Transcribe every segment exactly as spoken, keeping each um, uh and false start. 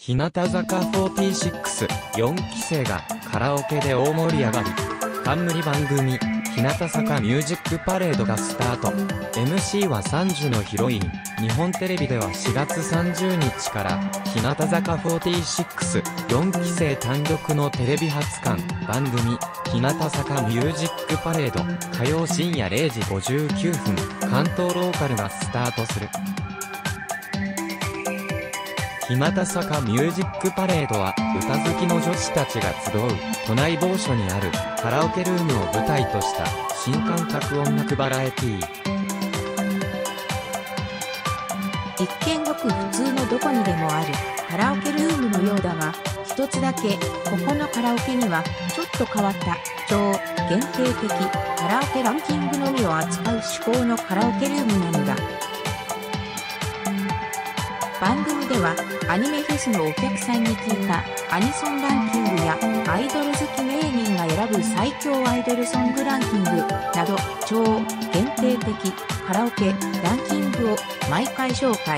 日向坂フォーティーシックスよんき生がカラオケで大盛り上がり。冠番組、日向坂ミュージックパレードがスタート。エムシー はさんじのヒロイン。日本テレビではしがつさんじゅうにちから日向坂フォーティーシックスよんき生単独のテレビ初刊番組日向坂ミュージックパレード火曜深夜れいじごじゅうきゅうふん関東ローカルがスタートする。日向坂ミュージックパレードは歌好きの女子たちが集う都内某所にあるカラオケルームを舞台とした新感覚音楽バラエティー。 一見ごく普通のどこにでもあるカラオケルームのようだが、一つだけここのカラオケにはちょっと変わった超限定的カラオケランキングのみを扱う趣向のカラオケルームなのだ。番組ではアニメフェスのお客さんに聞いたアニソンランキングやアイドル好き芸人が選ぶ最強アイドルソングランキングなど超限定的カラオケランキングを毎回紹介。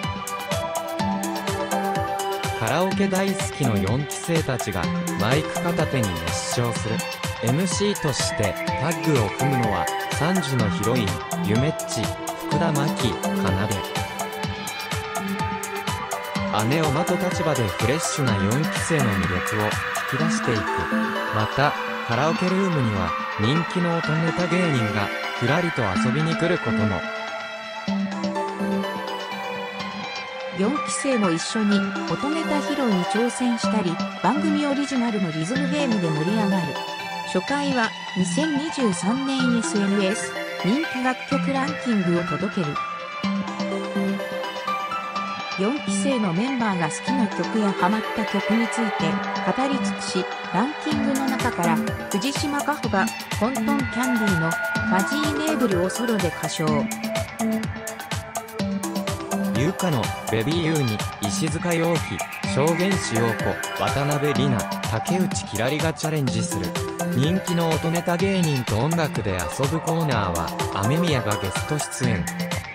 カラオケ大好きのよんき生たちがマイク片手に熱唱する。 エムシー としてタッグを組むのはさんじのヒロインゆめっち、福田真紀、かなで。姉をまと立場でフレッシュなよんき生の魅力を引き出していく。またカラオケルームには人気の音ネタ芸人がふらりと遊びに来ることも。 よんき生も一緒に音ネタ披露に挑戦したり、番組オリジナルのリズムゲームで盛り上がる。初回はにせんにじゅうさんねん エスエヌエス 人気楽曲ランキングを届ける。よんき生のメンバーが好きな曲やハマった曲について語り尽くし、ランキングの中から藤島果歩がコントンキャンディーのファジーネーブルをソロで歌唱。 優香のベビーユーに石塚陽希、証言師陽子、渡辺里奈、竹内きらりがチャレンジする。人気の音ネタ芸人と音楽で遊ぶコーナーは雨宮がゲスト出演。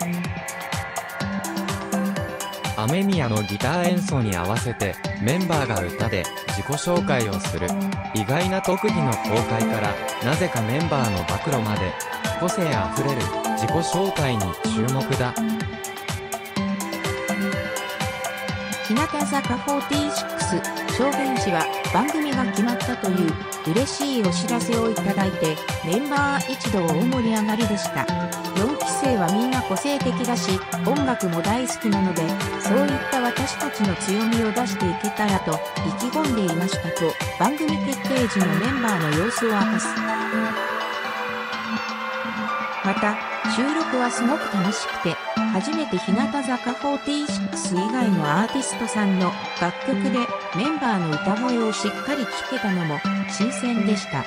雨宮のギター演奏に合わせてメンバーが歌で自己紹介をする。意外な特技の公開からなぜかメンバーの暴露まで個性あふれる自己紹介に注目だ。 日向坂フォーティーシックス証言師は番組が決まったという嬉しいお知らせをいただいてメンバー一同大盛り上がりでした。よんき生はみんな個性的だし音楽も大好きなので、そういった私たちの強みを出していけたらと意気込んでいましたと番組決定時のメンバーの様子を明かす。また収録はすごく楽しくて、初めて日向坂フォーティーシックス以外のアーティストさんの楽曲でメンバーの歌声をしっかり聴けたのも新鮮でした。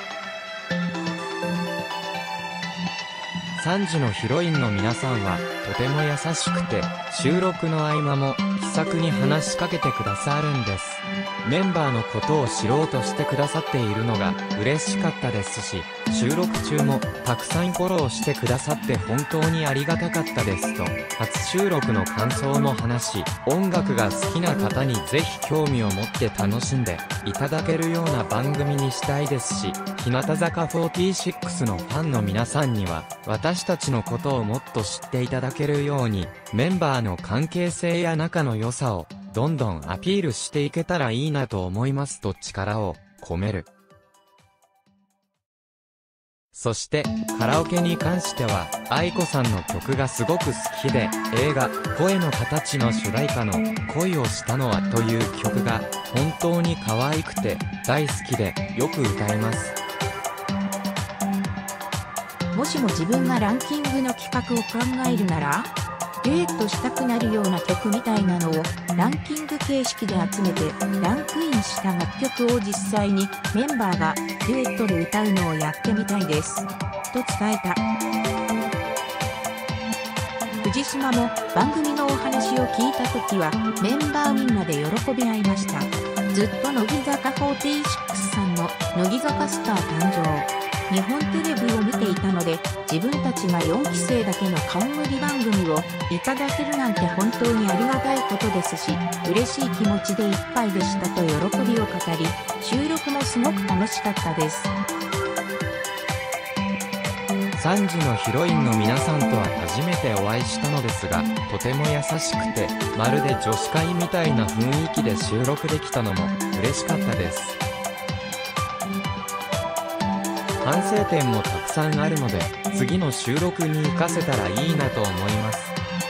さんじのヒロインの皆さんはとても優しくて、収録の合間も気さくに話しかけてくださるんです。メンバーのことを知ろうとしてくださっているのが嬉しかったですし、収録中もたくさんフォローしてくださって本当にありがたかったですと、初収録の感想も話し、音楽が好きな方にぜひ興味を持って楽しんでいただけるような番組にしたいですし、日向坂フォーティーシックスのファンの皆さんには私たちのことをもっと知っていただけるように、メンバーの関係性や仲の良さをどんどんアピールしていけたらいいなと思いますと力を込める。そしてカラオケに関しては愛子さんの曲がすごく好きで、映画声の形の主題歌の恋をしたのはという曲が本当に可愛くて大好きでよく歌います。 もしも自分がランキングの企画を考えるなら、デュエットしたくなるような曲みたいなのをランキング形式で集めてランクインした楽曲を実際にメンバーがデュエットで歌うのをやってみたいですと伝えた。藤島も番組のお話を聞いた時はメンバーみんなで喜び合いました。ずっと乃木坂フォーティーシックスさんの乃木坂スター誕生、日本テレビを見ていったので、自分たちがよんきせいだけの冠番組をいただけるなんて本当にありがたいことですし、嬉しい気持ちでいっぱいでしたと喜びを語り、収録もすごく楽しかったです。 さんじのヒロインの皆さんとは初めてお会いしたのですが、とても優しくて、まるで女子会みたいな雰囲気で収録できたのも嬉しかったです。反省点もたくさんあるので、次の収録に活かせたらいいなと思います。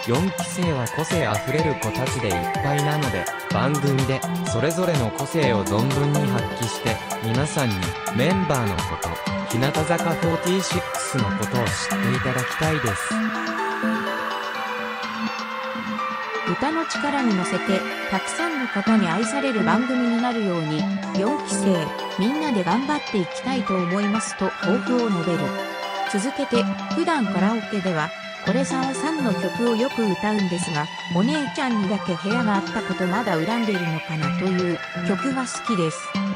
よんきせいは個性あふれる子たちでいっぱいなので、番組でそれぞれの個性を存分に発揮して、皆さんにメンバーのこと、日向坂フォーティーシックスのことを知っていただきたいです。 歌の力に乗せて、たくさんの方に愛される番組になるように、よんきせい、みんなで頑張っていきたいと思いますと抱負を述べる。続けて、普段カラオケでは、これ沢さんの曲をよく歌うんですが、お姉ちゃんにだけ部屋があったことまだ恨んでいるのかなという曲が好きです。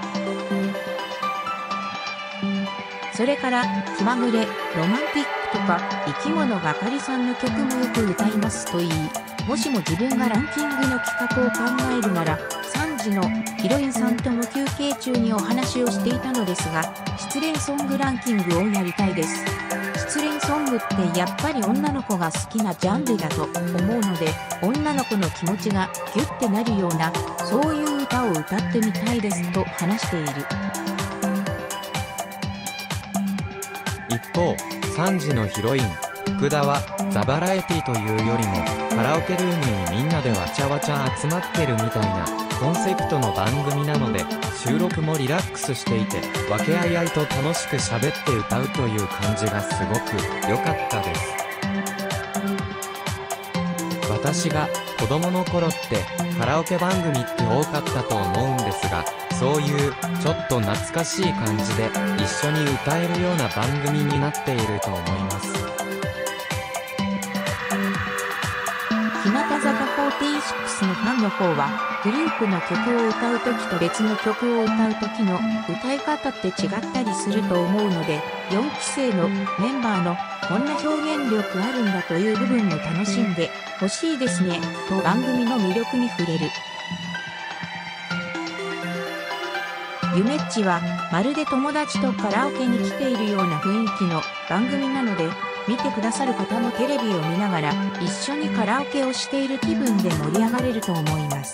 それから、気まぐれ、ロマンティックとか、生き物がかりさんの曲もよく歌いますと言い、もしも自分がランキングの企画を考えるなら、さんじのヒロインさんとも休憩中にお話をしていたのですが、失恋ソングランキングをやりたいです。失恋ソングってやっぱり女の子が好きなジャンルだと思うので、女の子の気持ちがギュッてなるような、そういう歌を歌ってみたいですと話している。 一方、さんじのヒロイン、福田はザ・バラエティというよりもカラオケルームにみんなでわちゃわちゃ集まってるみたいなコンセプトの番組なので、収録もリラックスしていて和気あいあいと楽しく喋って歌うという感じがすごく良かったです。私が子供の頃ってカラオケ番組って多かったと思うんですが、そういうちょっと懐かしい感じで一緒に歌えるような番組になっていると思います。 日向坂フォーティーシックスのファンの方は、グループの曲を歌うときと別の曲を歌うときの歌い方って違ったりすると思うので、よんきせいのメンバーのこんな表現力あるんだという部分も楽しんでほしいですね、と番組の魅力に触れる。ゆめっちはまるで友達とカラオケに来ているような雰囲気の番組なので、見てくださる方もテレビを見ながら一緒にカラオケをしている気分で盛り上がれると思います。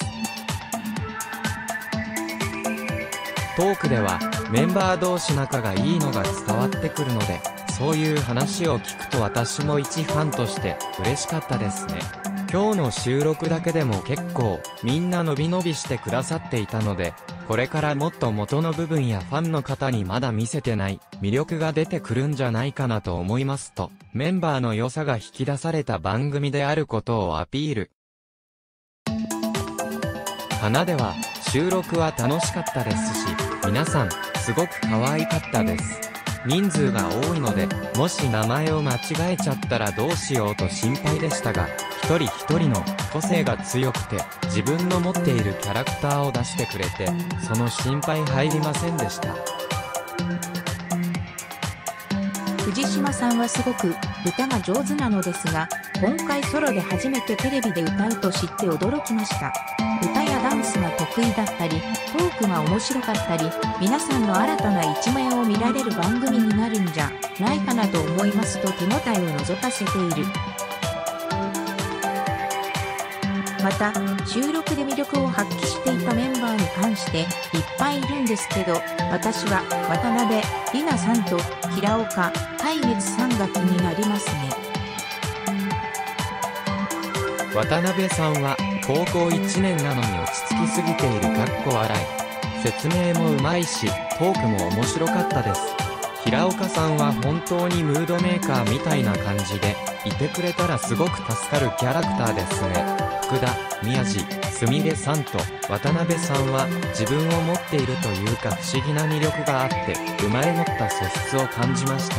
トークではメンバー同士仲がいいのが伝わってくるので、そういう話を聞くと私も一ファンとして嬉しかったですね。今日の収録だけでも結構みんな伸び伸びしてくださっていたので、これからもっと元の部分やファンの方にまだ見せてない魅力が出てくるんじゃないかなと思いますと、メンバーの良さが引き出された番組であることをアピール。花では収録は楽しかったですし、皆さんすごく可愛かったです。人数が多いので、もし名前を間違えちゃったらどうしようと心配でしたが、一人一人の個性が強くて、自分の持っているキャラクターを出してくれて、その心配入りませんでした。 藤島さんはすごく歌が上手なのですが、今回ソロで初めてテレビで歌うと知って驚きました。歌やダンスが得意だったり、トークが面白かったり、皆さんの新たな一面を見られる番組になるんじゃないかなと思いますと手応えを覗かせている。また、収録で魅力を発揮していたメンバーに関していっぱいいるんですけど、私は渡辺里奈さんと平岡海月さんが気になりますね。 渡辺さんは高校いちねんなのに落ち着きすぎているかっこ笑い。説明もうまいし、トークも面白かったです。平岡さんは本当にムードメーカーみたいな感じで、いてくれたらすごく助かるキャラクターですね。福田、宮地、すみれさんと渡辺さんは自分を持っているというか不思議な魅力があって生まれ持った素質を感じました。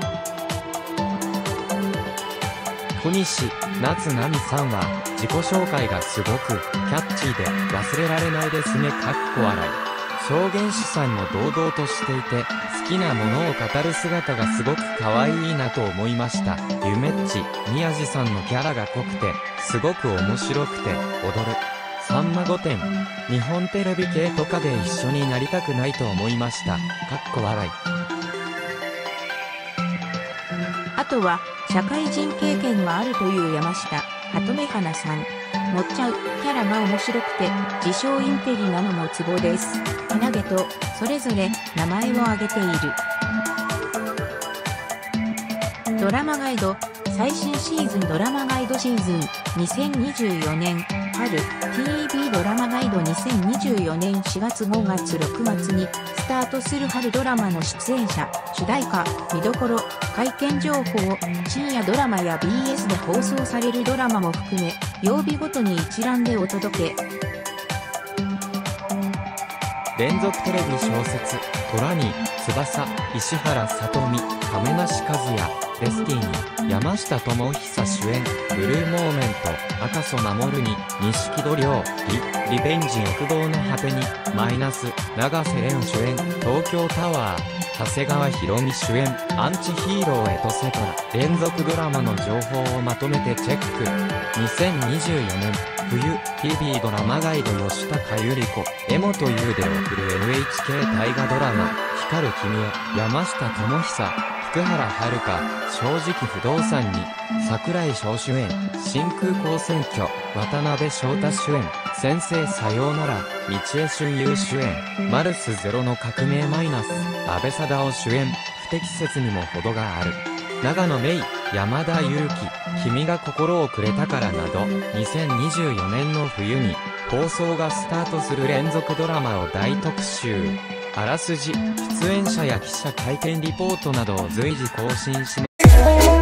小西夏奈美さんは自己紹介がすごくキャッチーで忘れられないですね。かっこ笑い。証言師さんも堂々としていて好好きなものを語る姿がすごく可愛いなと思いました。ゆめっち、宮地さんのキャラが濃くて、すごく面白くて、踊る。さんま御殿。日本テレビ系とかで一緒になりたくないと思いました。かっこ笑い。 あとは、社会人経験があるという山下、鳩目花さん。持っちゃう、キャラが面白くて、自称インテリなのもツボです。花毛と、それぞれ、名前を挙げている。ドラマガイド、最新シーズンドラマガイドシーズン、にせんにじゅうよねん、春、ティービー ドラマガイドにせんにじゅうよねんしがつごがつろくがつに、スタートする春ドラマの出演者、主題歌、見どころ、会見情報を、深夜ドラマや ビーエス で放送されるドラマも含め、曜日ごとに一覧でお届け。 連続テレビ小説、虎に、翼、石原さとみ、亀梨和也、デスティーニ、山下智久主演、ブルーモーメント、赤楚守に、錦戸亮、リ、リベンジ欲望の果てに、マイナス、永瀬廉主演、東京タワー、長谷川博己主演、アンチヒーローエトセトラ、連続ドラマの情報をまとめてチェック。にせんにじゅうよねん、冬、ティービー ドラマガイド吉高由里子、江本優で送る エヌエイチケー 大河ドラマ、光る君へ、山下智久、福原遥、正直不動産に、櫻井翔主演、新空港選挙、渡辺翔太主演、先生さようなら、道江俊優主演、マルスゼロの革命マイナス、安倍貞夫主演、不適切にも程がある。長野芽郁、山田裕貴、君が心をくれたからなど、にせんにじゅうよねんの冬に、放送がスタートする連続ドラマを大特集。あらすじ、出演者や記者会見リポートなどを随時更新します。